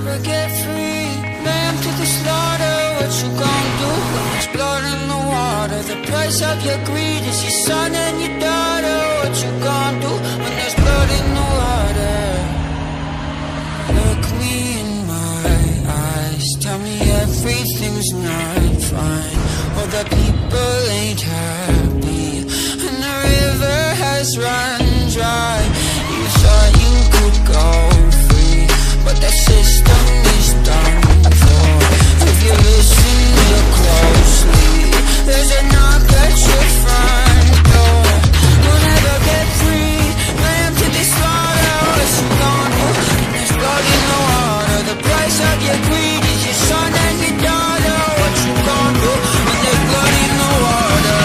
never get free. Lamb to the slaughter, what you gon' do when there's blood in the water? The price of your greed is your son and your daughter. What you gon' do when there's blood in the water? Look me in my eyes, tell me everything's not fine, or the people ain't happy, and the river has run dry. You thought you could go free, but that system is done for. If you listen real closely, there's a knock at your front door. You'll never get free. Lamb to the slaughter, what you gon' do when there's blood in the water? The price of your greed is your son and your daughter. What you gon' do when there's blood in the water?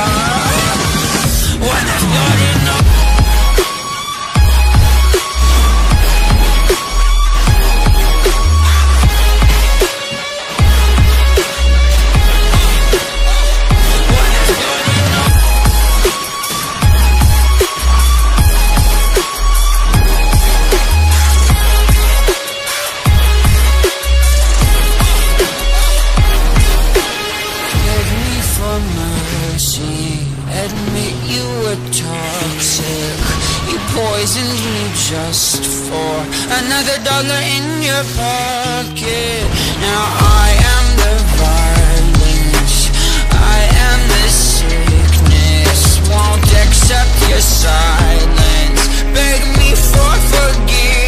When there's blood in the water. Admit you were toxic. You poisoned me just for another dollar in your pocket. Now I am the violence, I am the sickness. Won't accept your silence, beg me for forgiveness.